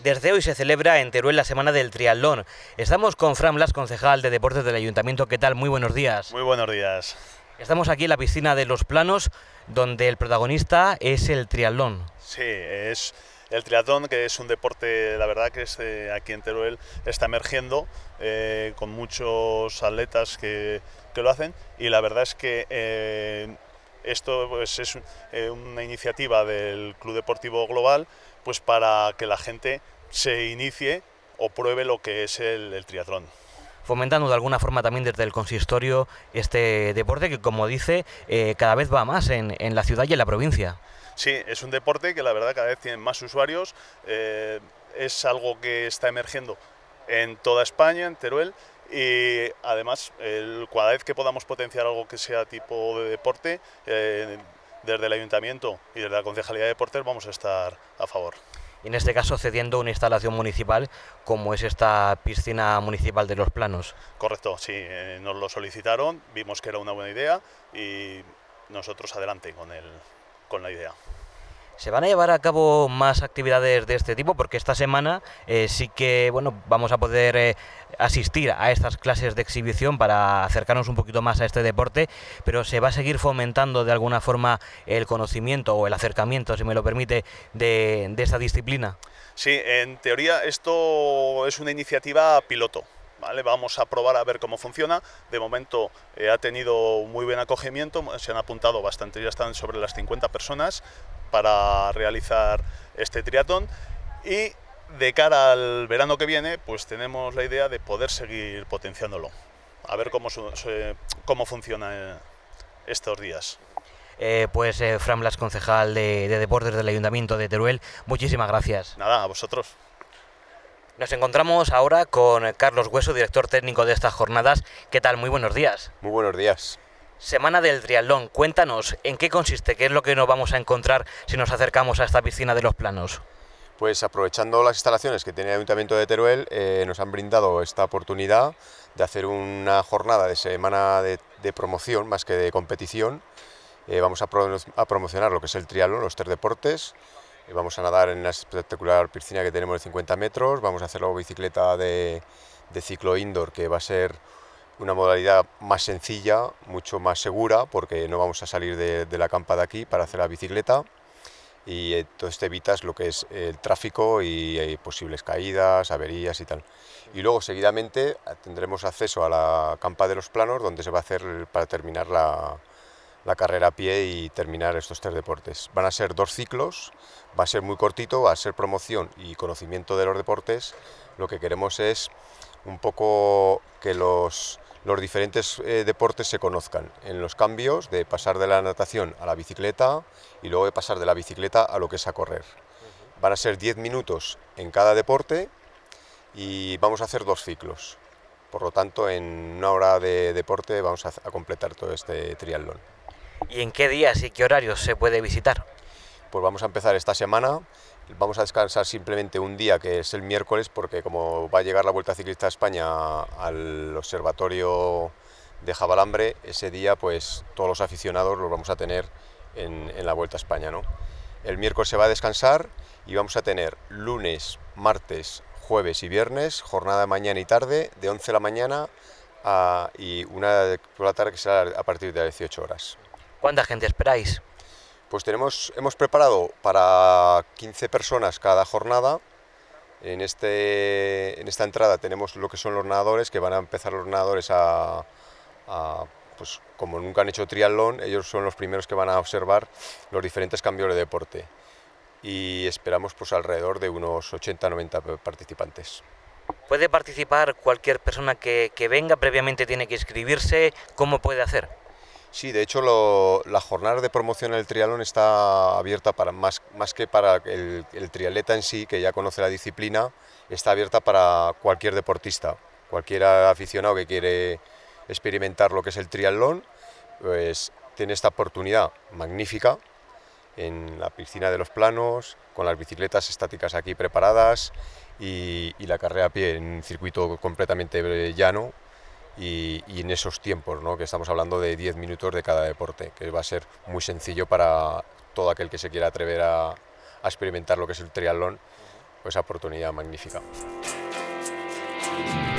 Desde hoy se celebra en Teruel la Semana del Triatlón. Estamos con Fran Blas, concejal de Deportes del Ayuntamiento. ¿Qué tal? Muy buenos días. Muy buenos días. Estamos aquí en la piscina de Los Planos, donde el protagonista es el triatlón. Sí, es el triatlón, que es un deporte, la verdad que aquí en Teruel está emergiendo, con muchos atletas que lo hacen, y la verdad es que esto pues, es una iniciativa del Club Deportivo Global, pues para que la gente se inicie o pruebe lo que es el triatlón. Fomentando de alguna forma también desde el consistorio este deporte que, como dice, cada vez va más en la ciudad y en la provincia. Sí, es un deporte que la verdad cada vez tiene más usuarios, es algo que está emergiendo en toda España, en Teruel, y además cada vez que podamos potenciar algo que sea tipo de deporte, desde el Ayuntamiento y desde la Concejalía de Deportes vamos a estar a favor. En este caso cediendo una instalación municipal como es esta piscina municipal de Los Planos. Correcto, sí, nos lo solicitaron, vimos que era una buena idea y nosotros adelante con la idea. ¿Se van a llevar a cabo más actividades de este tipo? Porque esta semana sí que vamos a poder asistir a estas clases de exhibición para acercarnos un poquito más a este deporte, pero ¿se va a seguir fomentando de alguna forma el conocimiento o el acercamiento, si me lo permite, de esta disciplina? Sí, en teoría esto es una iniciativa piloto. ¿Vale? Vamos a probar a ver cómo funciona. De momento ha tenido muy buen acogimiento, se han apuntado bastante, ya están sobre las 50 personas para realizar este triatlón, y de cara al verano que viene pues tenemos la idea de poder seguir potenciándolo, a ver cómo funciona estos días. Fran Blas, concejal de Deportes del Ayuntamiento de Teruel, muchísimas gracias. Nada, a vosotros. Nos encontramos ahora con Carlos Hueso, director técnico de estas jornadas. ¿Qué tal? Muy buenos días. Muy buenos días. Semana del Triatlón. Cuéntanos, ¿en qué consiste? ¿Qué es lo que nos vamos a encontrar si nos acercamos a esta piscina de Los Planos? Pues aprovechando las instalaciones que tiene el Ayuntamiento de Teruel, nos han brindado esta oportunidad de hacer una jornada de semana de promoción más que de competición. Vamos a promocionar lo que es el triatlón, los 3 deportes. Vamos a nadar en la espectacular piscina que tenemos de 50 metros, vamos a hacer luego bicicleta de ciclo indoor, que va a ser una modalidad más sencilla, mucho más segura, porque no vamos a salir de la campa de aquí para hacer la bicicleta, y entonces te evitas lo que es el tráfico y posibles caídas, averías y tal. Y luego seguidamente tendremos acceso a la campa de Los Planos, donde se va a hacer para terminar la carrera a pie y terminar estos 3 deportes. Van a ser 2 ciclos, va a ser muy cortito, va a ser promoción y conocimiento de los deportes. Lo que queremos es un poco que los diferentes deportes se conozcan en los cambios de pasar de la natación a la bicicleta y luego de pasar de la bicicleta a lo que es a correr. Van a ser 10 minutos en cada deporte y vamos a hacer 2 ciclos. Por lo tanto, en una hora de deporte vamos a completar todo este triatlón. ¿Y en qué días y qué horarios se puede visitar? Pues vamos a empezar esta semana, vamos a descansar simplemente un día, que es el miércoles, porque como va a llegar la Vuelta Ciclista a España al Observatorio de Jabalambre, ese día pues todos los aficionados los vamos a tener en la Vuelta a España, ¿no? El miércoles se va a descansar y vamos a tener lunes, martes, jueves y viernes, jornada de mañana y tarde, de 11 de la mañana y 1 por la tarde, que será a partir de las 18 horas. ¿Cuánta gente esperáis? Pues hemos preparado para 15 personas cada jornada. En esta entrada tenemos lo que son los nadadores, que van a empezar los nadadores pues como nunca han hecho triatlón, ellos son los primeros que van a observar los diferentes cambios de deporte. Y esperamos pues alrededor de unos 80-90 participantes. ¿Puede participar cualquier persona que venga? ¿Previamente tiene que inscribirse? ¿Cómo puede hacer? Sí, de hecho la jornada de promoción del triatlón está abierta para más que para el triatleta en sí, que ya conoce la disciplina, está abierta para cualquier deportista, cualquier aficionado que quiere experimentar lo que es el triatlón, pues tiene esta oportunidad magnífica en la piscina de Los Planos, con las bicicletas estáticas aquí preparadas y la carrera a pie en un circuito completamente llano. Y en esos tiempos, ¿no? Que estamos hablando de 10 minutos de cada deporte, que va a ser muy sencillo para todo aquel que se quiera atrever a experimentar lo que es el triatlón, esa oportunidad magnífica.